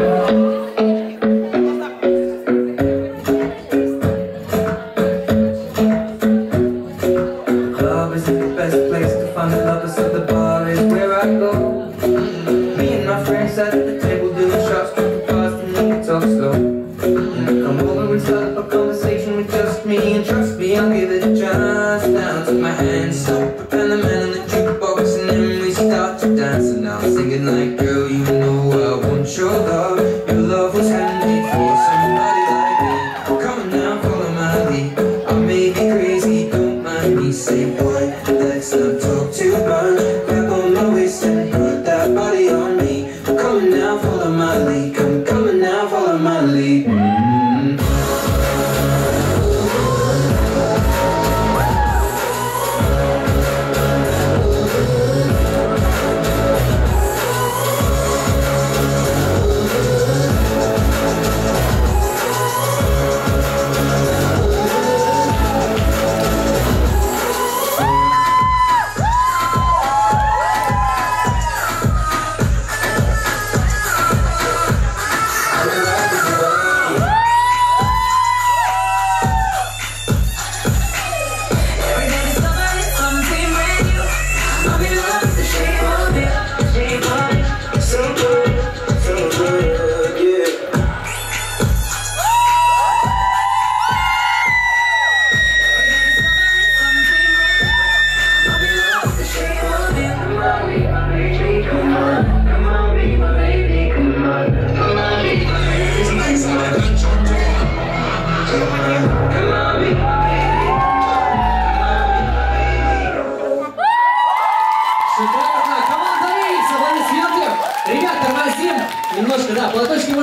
Club isn't the best place to find the lovers, so the bar is where I go. Me and my friends at the table doing shots, tripping fast and we can talk slow. Come over and start up a conversation with just me, and trust me, I'll give it a chance. Now take my hand, stop, and the man on the jukebox, and then we start to dance. And now I'm singing like, girl, you know I want your love. Your love was handmade for somebody like me. Come on now, follow my lead. I may be crazy, don't mind me. Say, boy, let's not talk too much. Grab on my waist and put that body on me. Come on now, follow my lead. Come on now, follow my lead. Шикарно! Команда Рейс, аплодисменты! Ребят, тормозим! Немножко, да, платочки